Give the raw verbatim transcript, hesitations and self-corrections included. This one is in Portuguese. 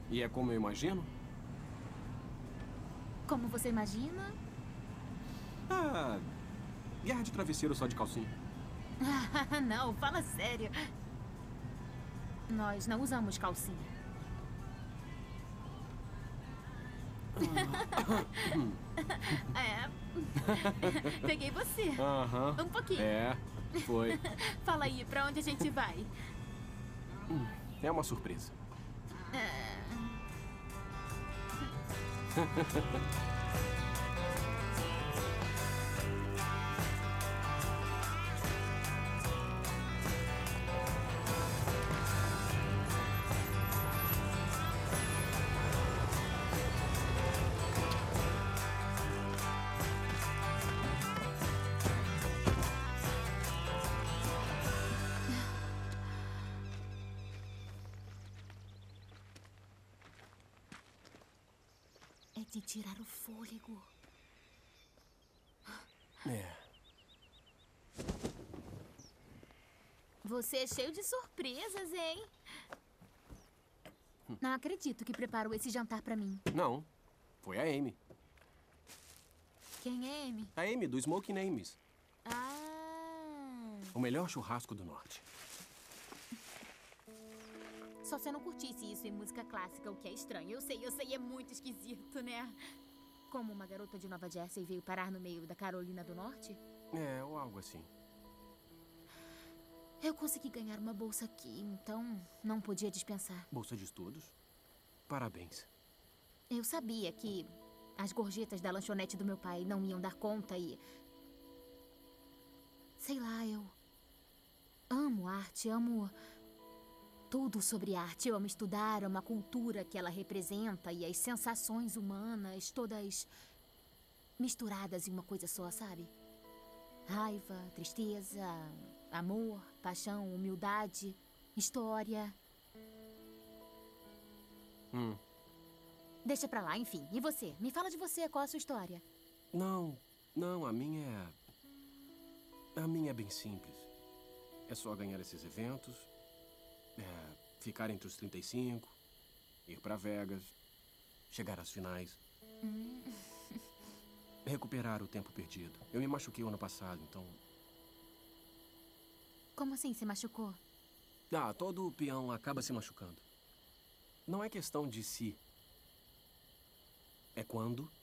E é como eu imagino? Como você imagina? Ah, guerra de travesseiro só de calcinha. Não, fala sério. Nós não usamos calcinha. É. Peguei você. Aham. Um pouquinho. É, foi. Fala aí, pra onde a gente vai? É uma surpresa. É de tirar o fôlego. É. Você é cheio de surpresas, hein? Não acredito que preparou esse jantar pra mim. Não, foi a Amy. Quem é Amy? A Amy, do Smoking Amy's. Ah... O melhor churrasco do norte. Só se eu não curtisse isso em música clássica, o que é estranho. Eu sei, eu sei, é muito esquisito, né? Como uma garota de Nova Jersey veio parar no meio da Carolina do Norte? É, ou algo assim. Eu consegui ganhar uma bolsa aqui, então não podia dispensar. Bolsa de estudos? Parabéns. Eu sabia que as gorjetas da lanchonete do meu pai não iam dar conta e... Sei lá, eu... amo arte, amo... tudo sobre arte. Eu amo estudar, amo a cultura que ela representa e as sensações humanas, todas misturadas em uma coisa só, sabe? Raiva, tristeza, amor, paixão, humildade, história. Hum. Deixa pra lá, enfim. E você? Me fala de você, qual a sua história? Não, não, a minha é... A minha é bem simples. É só ganhar esses eventos, é, ficar entre os trinta e cinco, ir pra Vegas, chegar às finais. Hum. Recuperar o tempo perdido. Eu me machuquei o ano passado, então... Como assim se machucou? Ah, todo peão acaba se machucando. Não é questão de se. É quando